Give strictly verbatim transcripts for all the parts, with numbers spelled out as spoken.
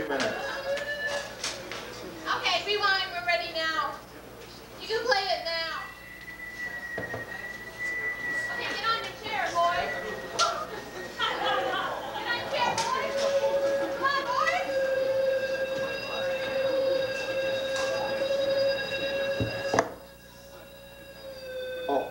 three minutes. Okay, rewind, we're ready now. You can play it now. Okay, get on your chair, boys. Get on your chair, boys. Come on, boys. Oh.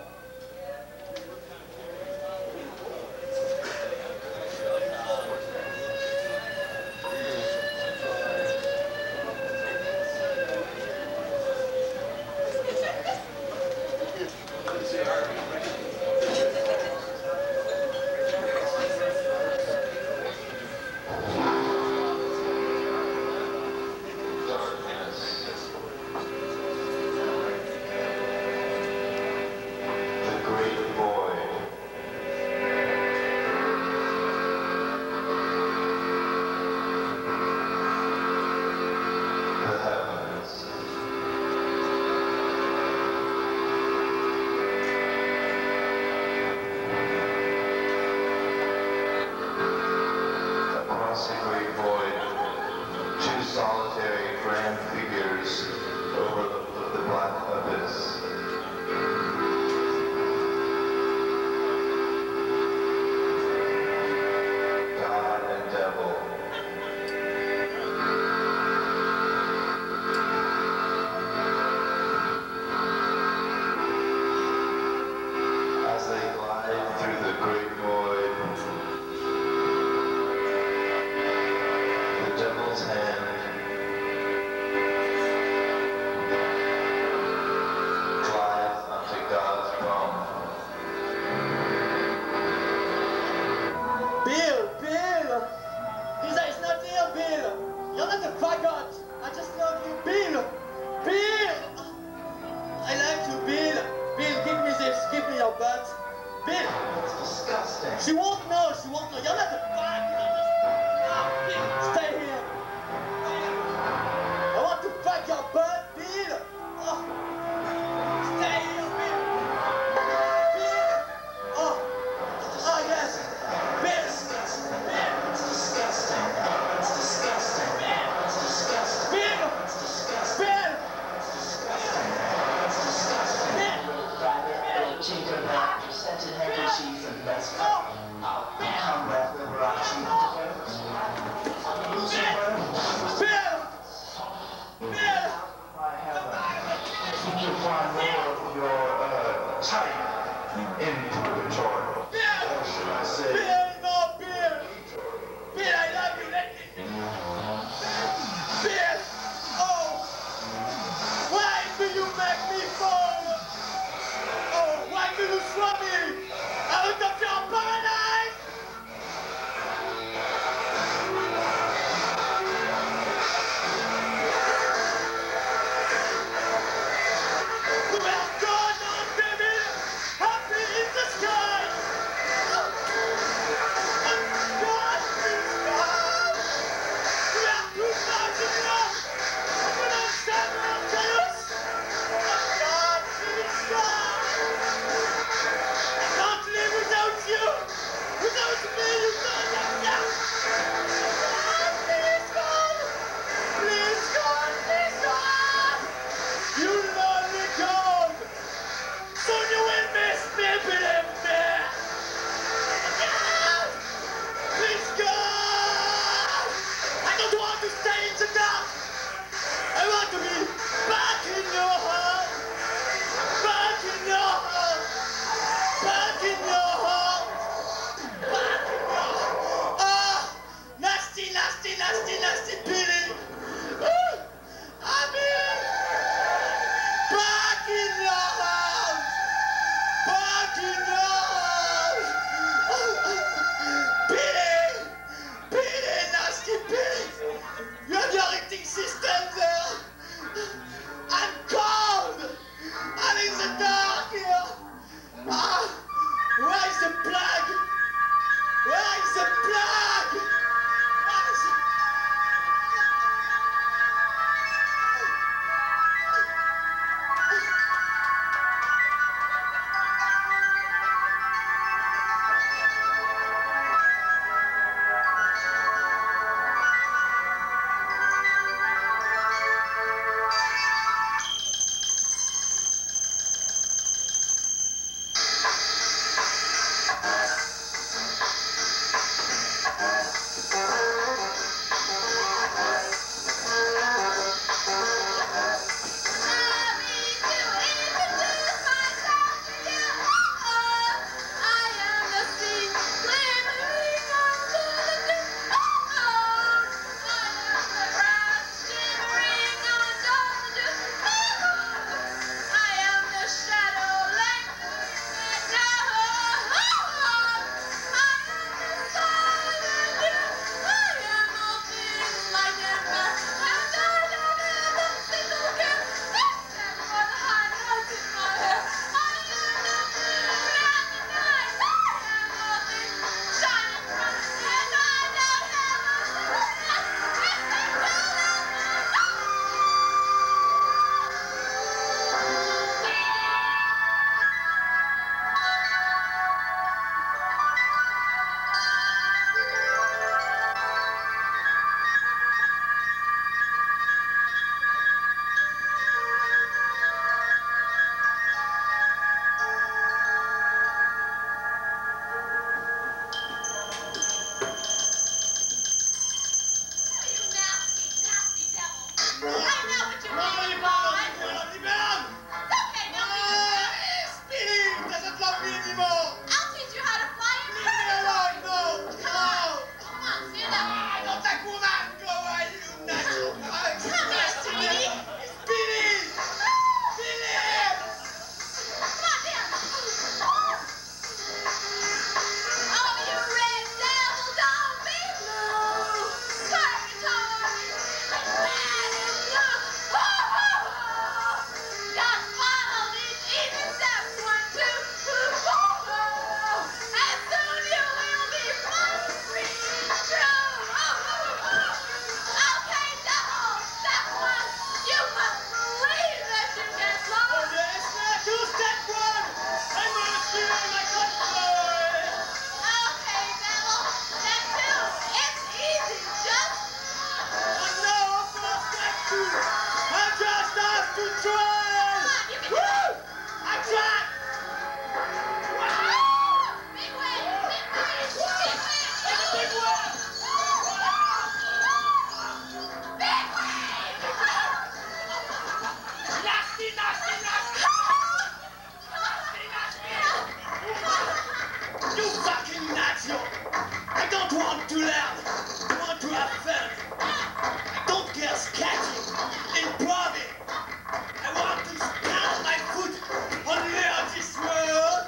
want to learn. I want to have fun. I don't care sketching, improving. I want to stand my foot on the air of this world.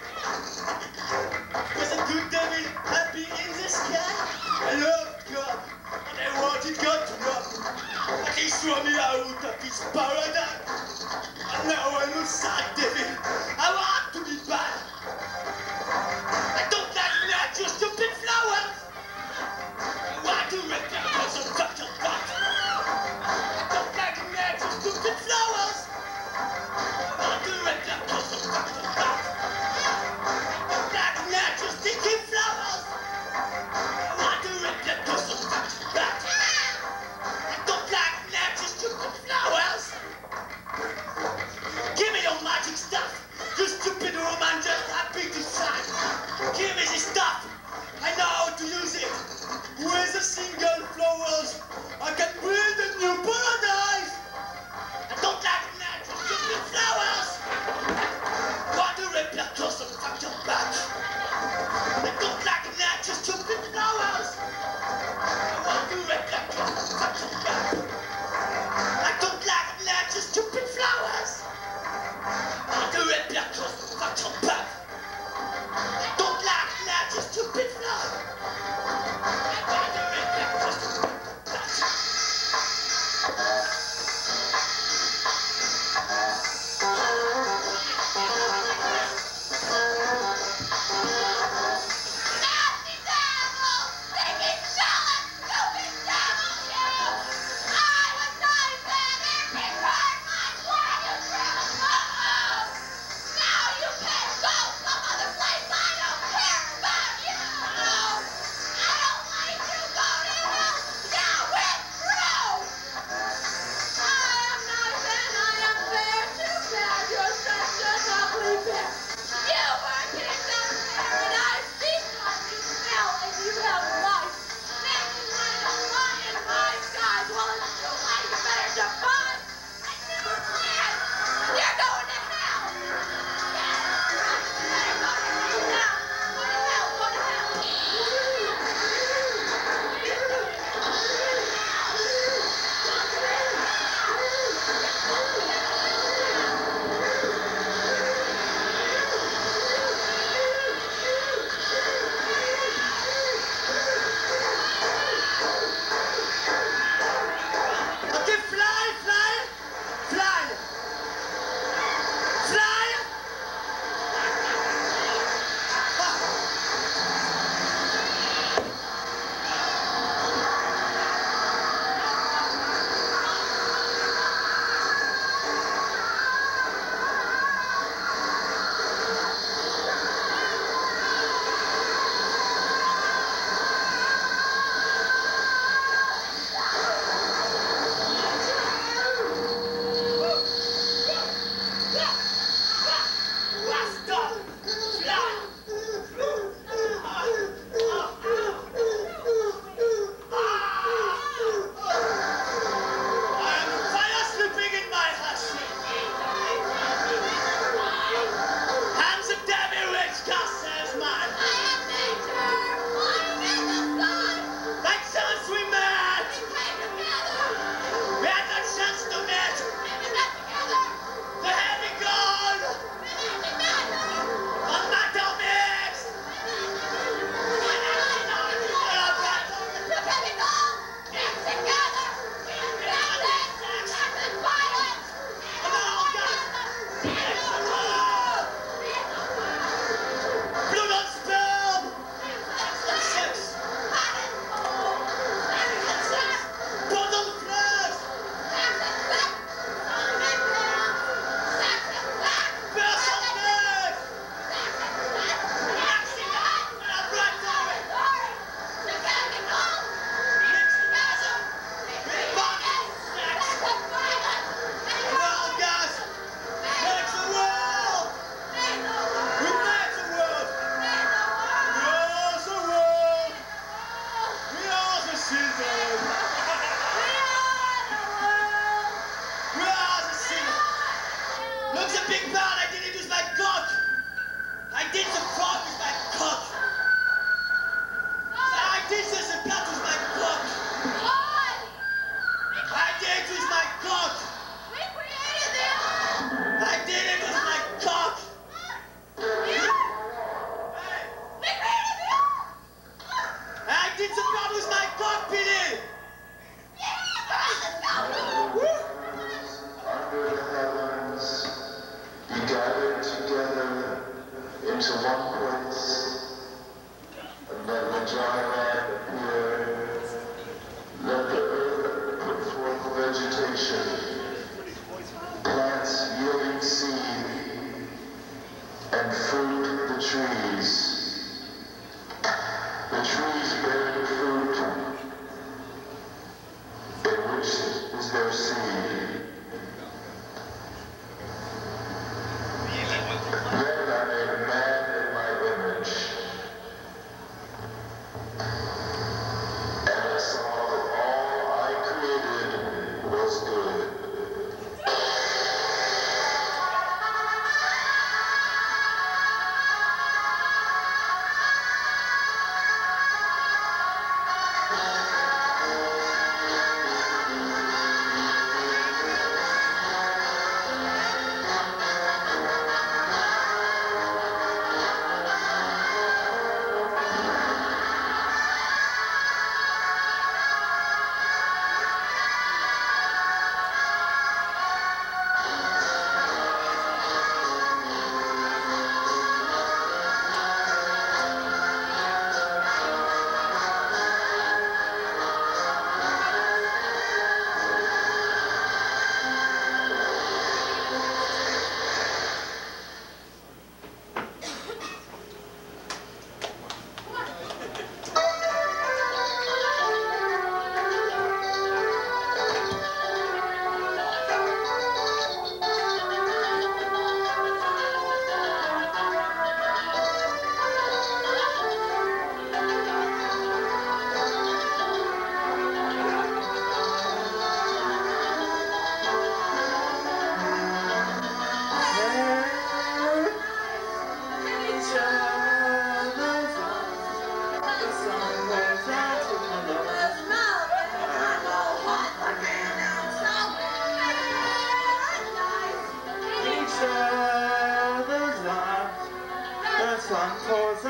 Was a good devil happy in the sky? I love God, and I wanted God to love me. But he threw me out of his paradise. And now I'm a sad devil. I want to be bad. I don't like nature, stupid flowers.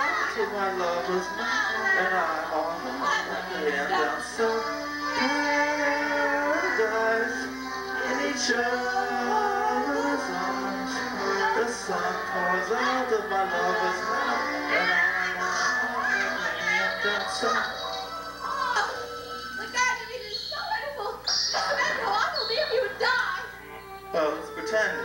come to my lover's night, and I'm on and I'm so paradise in each other's arms. The sun pours out of my lover's mouth, and I'm on and I'm so. The garden is so wonderful. Just imagine how awful if you would die. Well, let's pretend.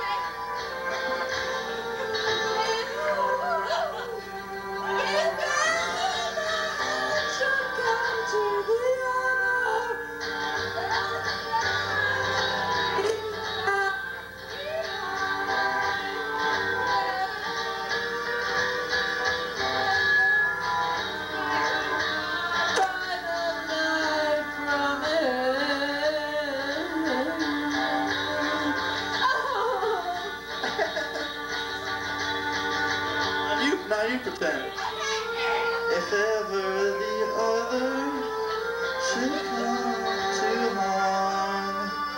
Now you pretend. If ever the other should come to harm,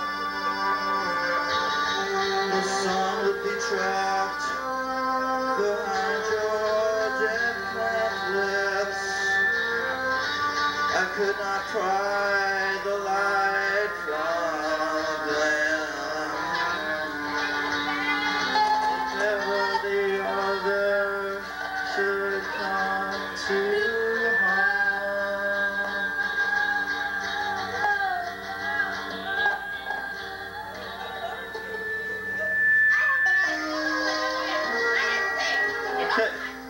the sun would be trapped behind your jet clapped lips. I could not pry the light from them. If ever the other should come to harm. Okay.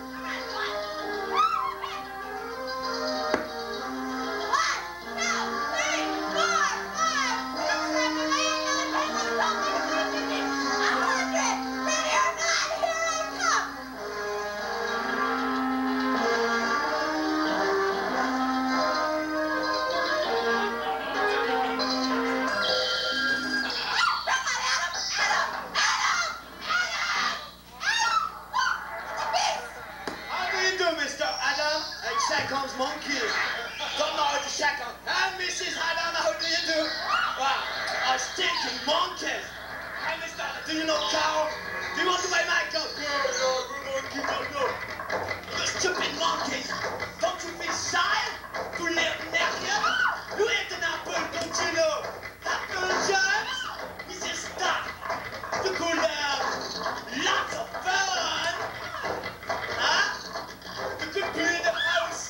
Monkey. Don't know how to shack on. And Missus Adam, how do you do? Wow, a stinking monkey. Hey, Mister Do you know cow? Do you want to buy my cow? No, no, monkey, no, no. You stupid monkeys. Don't you feel shy to live next year? You ate an apple, don't you know? Apple jams? Missus Stuff. You could have lots of fun. Huh? You could build a house.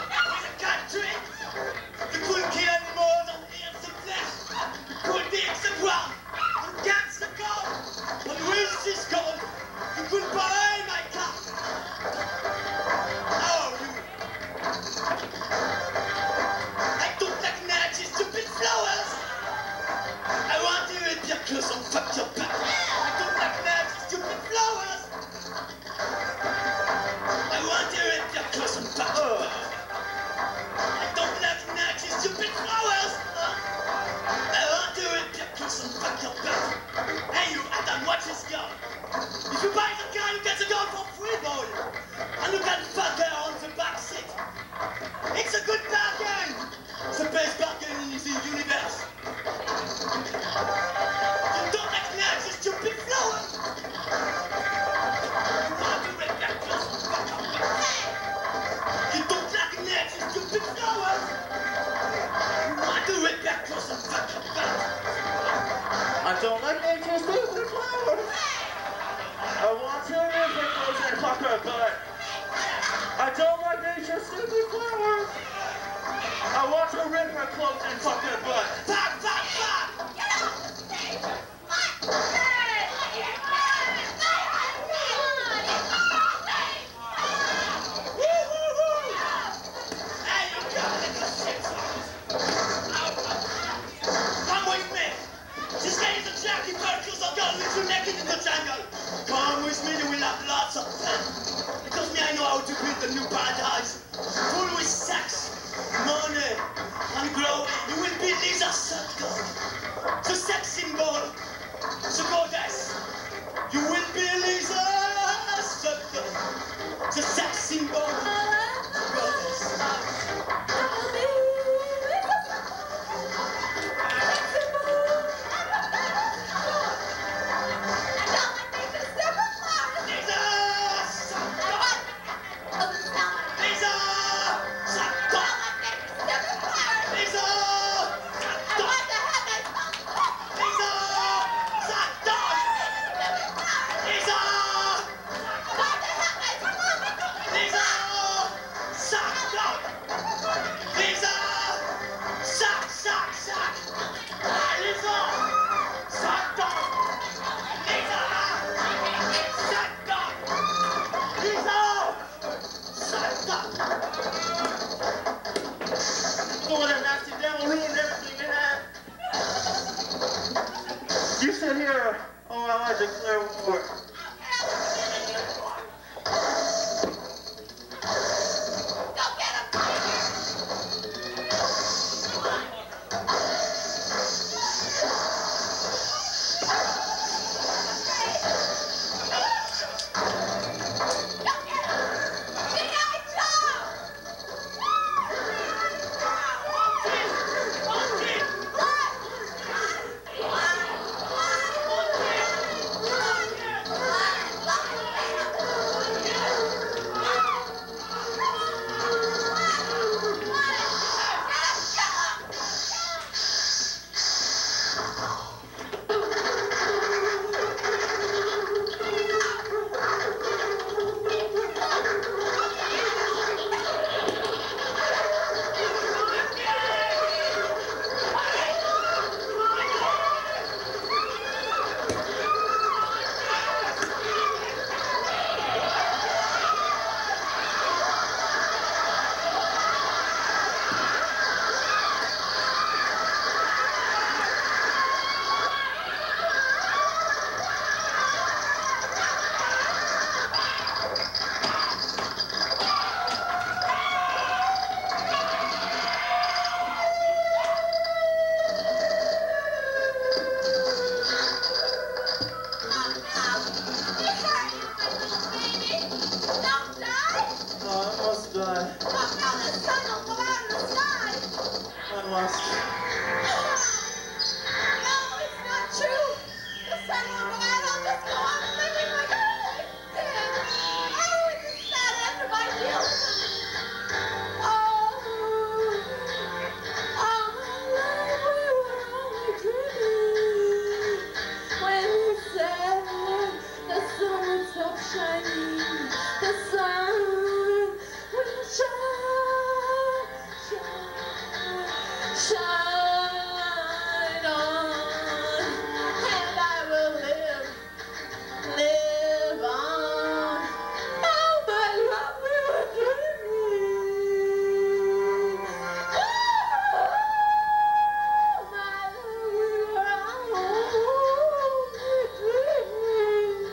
You could kill animals and eat some flesh. You could dig some ground and catch the gold. But with this gold, you could buy my car. Oh, you. I don't like nasty, stupid flowers. I want to rip your clothes and fuck your back. I don't like nasty, stupid flowers. I want to rip your clothes and fuck your back. Stupid flowers! I want to rip your clothes and fuck your back. Hey you, Adam, watch this girl. If you buy the car, you get the girl for free, boy. And you can fuck her on the back seat. It's a good bargain. The best bargain in the universe. You don't like nags, you stupid flowers. You want to rip your clothes and fuck your back. You don't like nags, you stupid flowers. I don't like nature's stupid flowers. I want to rip her clothes and fuck her butt. I don't like nature's stupid flowers. I want to rip her clothes and fuck her butt. Fuck, fuck, fuck! Come with me, you will have lots of fun. Because me, I know how to build a new paradise. Full with sex, money, and glory. You will be Lisa Suckdog, the sex symbol, the goddess. You will be Lisa Suckdog, the sex symbol, the goddess. A must die. Oh no, the sun will go out in the sky. I must. No, it's not true. The sun won't go out. I'll just go on living like I always did. Oh, it's a sad end to my youth. Oh, all my life we were only dreaming. When you said the sun would stop shining, the sun will shine, shine, shine on, and I will live, live on. Oh, my love, we were dreaming. Oh, my love, we were only dreaming.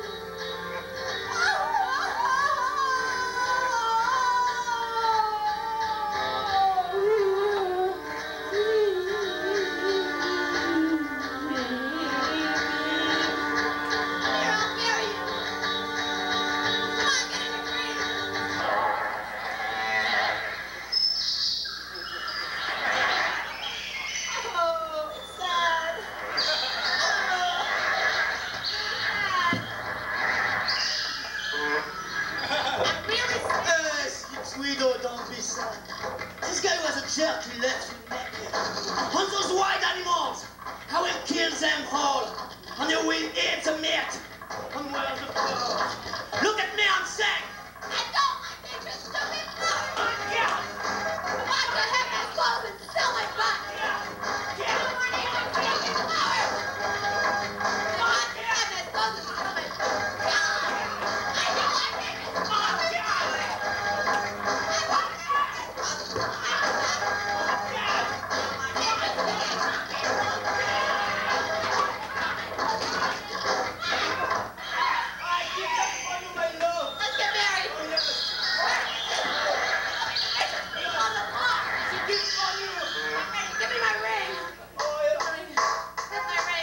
Yes, you Tweedo, don't be sad. This guy was a jerk, he left you naked. On those wild animals, I will kill them all. And you will eat the meat. And where the flowers? Look at me, I'm saying. I don't like nature, stupid flower. Why could I have my clothes and sell my butt? I don't want nature, stupid flower. Why could I have my clothes and sell my butt? I don't like nature, stupid flower. I give that for you, my love. Let's get married. Oh, yes. It's on the floor. She did for you. Hey, give me my ring. Oh, yeah. Get my ring.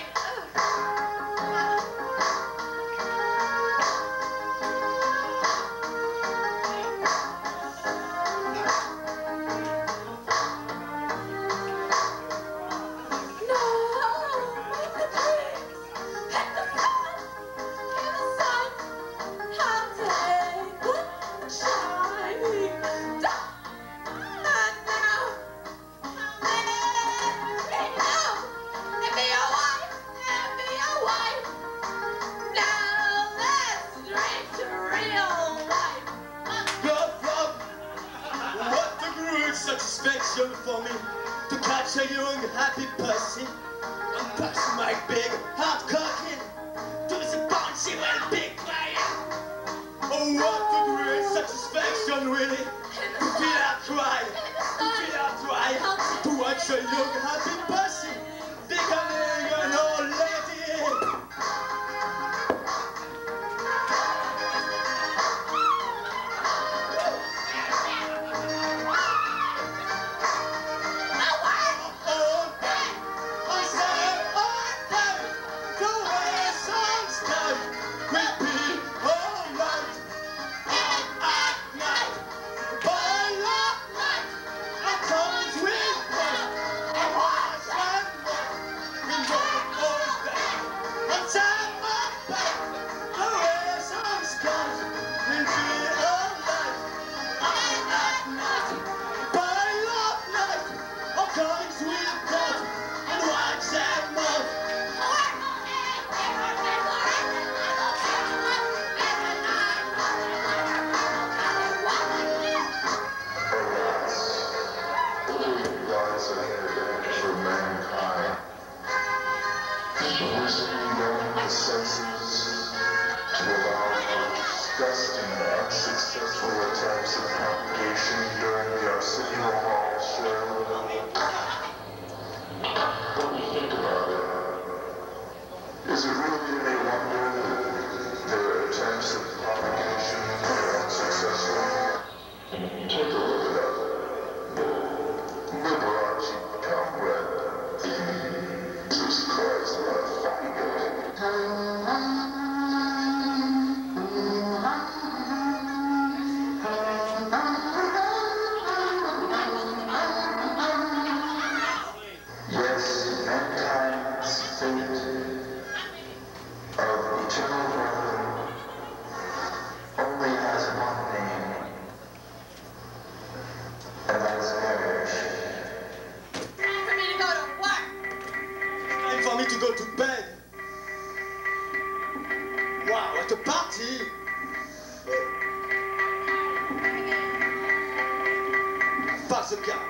Love, love. What a great satisfaction for me to catch a young, happy pussy and pass my big hard cocking to the bouncy well big crying. Oh, what a great satisfaction, really, to feel her cry, to feel her cry, to watch a young, happy pussy becoming an old lady. Watch was the car.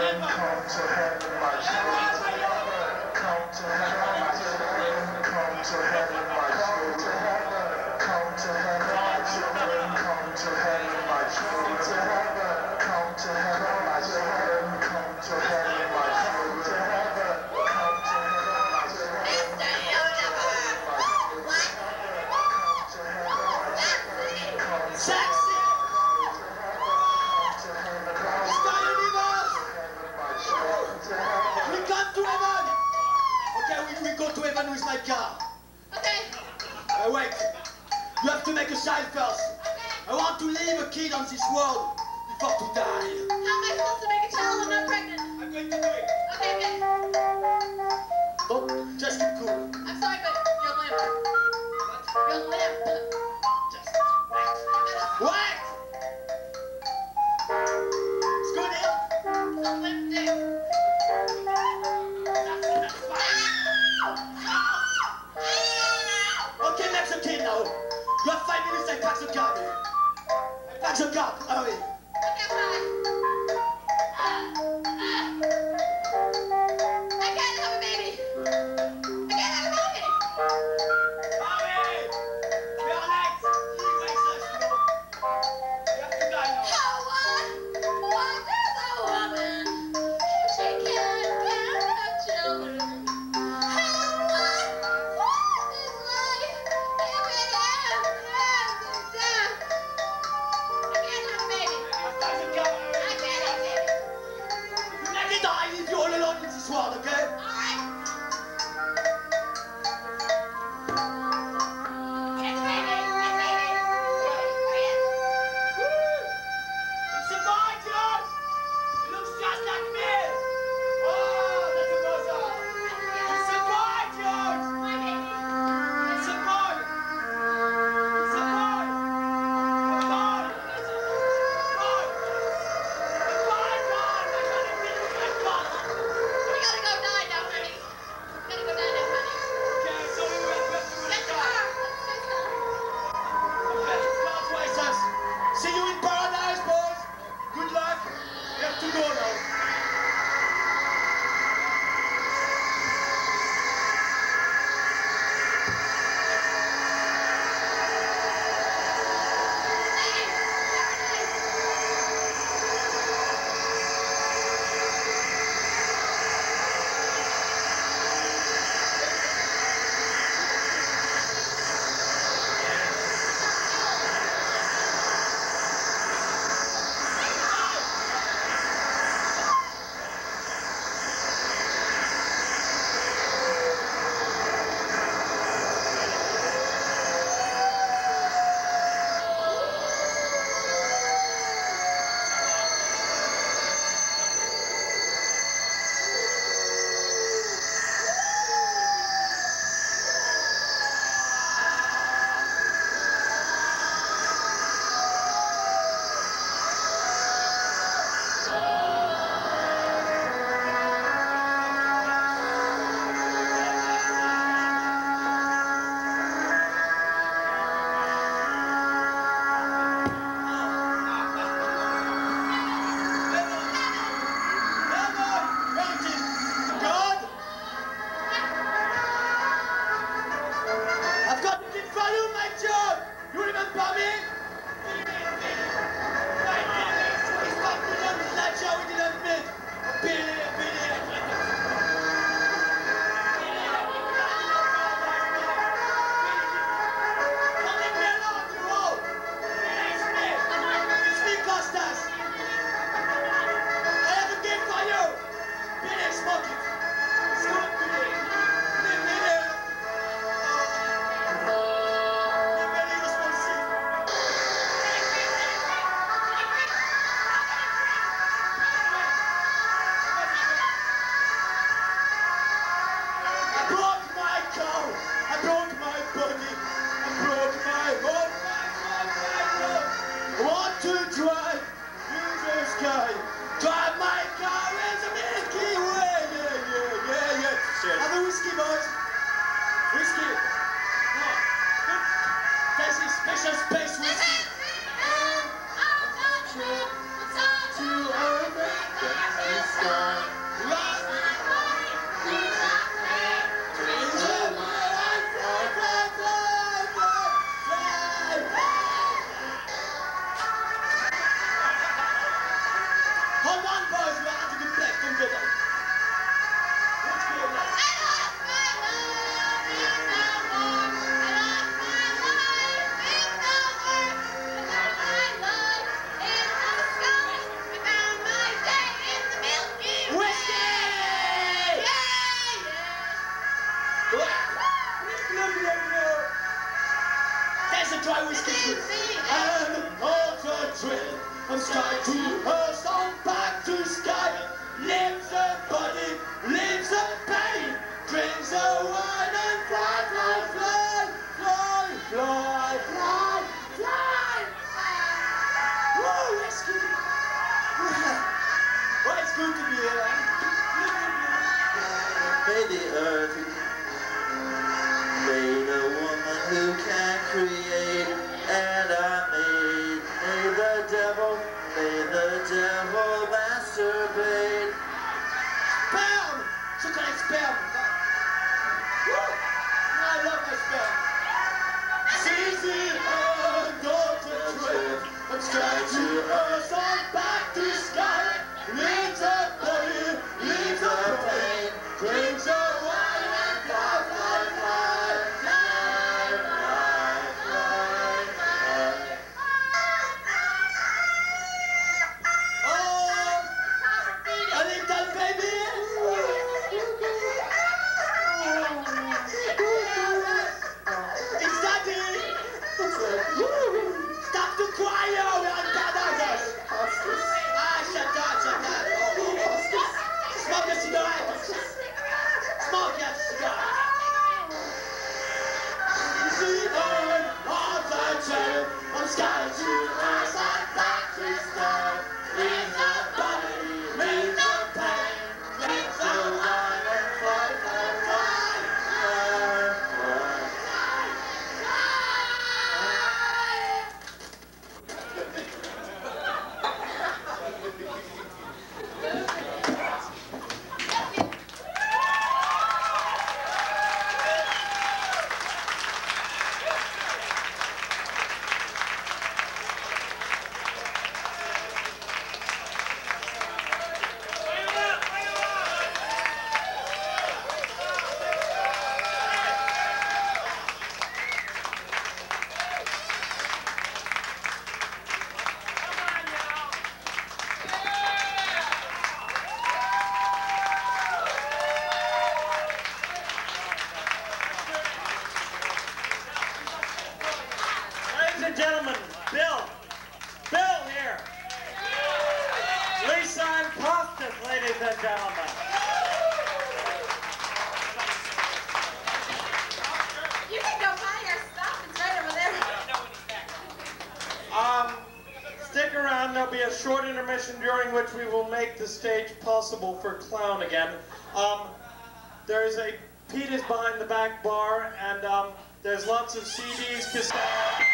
Stop. dirty. Made a woman who can create, and I made, made the devil, made the devil masturbate. Sperme! Chocolat sperme! Woo! I love my sperme. It's easy and not a trip. I'm sky to earth, on back to sky. Leaves a body, leaves a pain. Brings a wine and fly, fly, fly. Fly, fly, fly, fly. Oh! A little baby! It's Daddy! Stop the crying! We're on paradise! Ah, shut up, shut up! Smoke a cigarette! Smoke a cigarette! See on all the trail, I'm sky to earth, I'm back this time. Leave the body, leave the pain, leave the wine and fly, fly, fly, fly, fly. Ladies and gentlemen, Bill, Bill here. Lisa and Costas, ladies and gentlemen. You can go buy your stuff. It's right over there. Um, stick around. There'll be a short intermission during which we will make the stage possible for clown again. Um, there's a Pete is behind the back bar, and um, there's lots of C Ds, cassettes.